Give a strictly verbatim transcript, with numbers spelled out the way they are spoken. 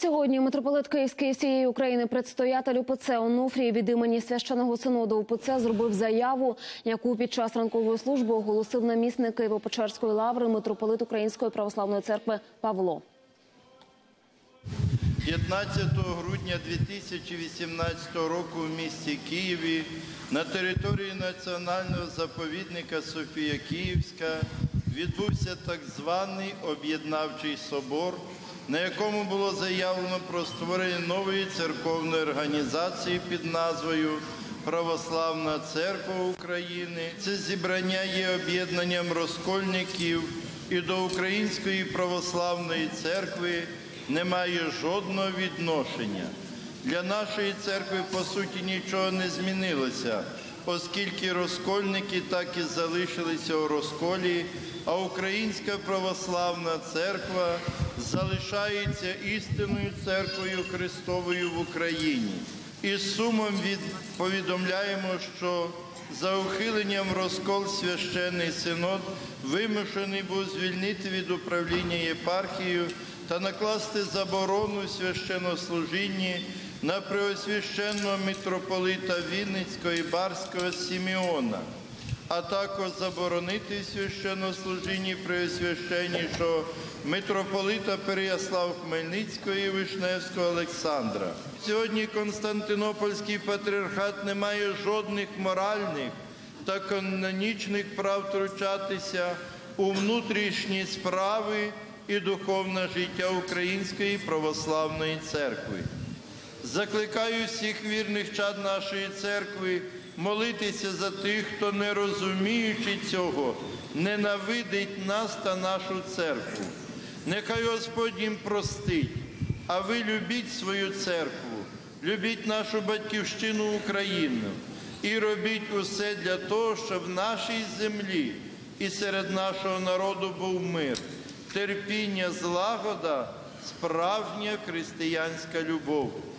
Сьогодні митрополит Київський і всієї України, предстоятель УПЦ Онуфрій від імені Священного Синоду УПЦ зробив заяву, яку під час ранкової служби оголосив намісник Києво-Печерської лаври митрополит Української Православної Церкви Павло. п'ятнадцятого грудня дві тисячі вісімнадцятого року в місті Києві на території національного заповідника Софія Київська відбувся так званий об'єднавчий собор, на якому було заявлено про створення нової церковної організації під назвою Православна Церква України. Це зібрання є об'єднанням розкольників і до Української Православної Церкви немає жодного відношення. Для нашої церкви, по суті, нічого не змінилося, оскільки розкольники так і залишилися у розколі, а Українська Православна Церква залишається істинною церквою Христовою в Україні. І з сумом від... повідомляємо, що за ухиленням розкол Священний Синод вимушений був звільнити від управління єпархією та накласти заборону священнослужінні на преосвященного митрополита Вінницького і Барського Симеона, а також заборонити священнослужінні преосвященнішого митрополита Переяслав-Хмельницького і Вишневського Олександра. Сьогодні Константинопольський патріархат не має жодних моральних та канонічних прав втручатися у внутрішні справи і духовне життя Української Православної Церкви. Закликаю всіх вірних чад нашої церкви молитися за тих, хто, не розуміючи цього, ненавидить нас та нашу церкву. Нехай Господь їм простить, а ви любіть свою церкву, любіть нашу батьківщину Україну і робіть усе для того, щоб в нашій землі і серед нашого народу був мир, терпіння, злагода, справжня християнська любов.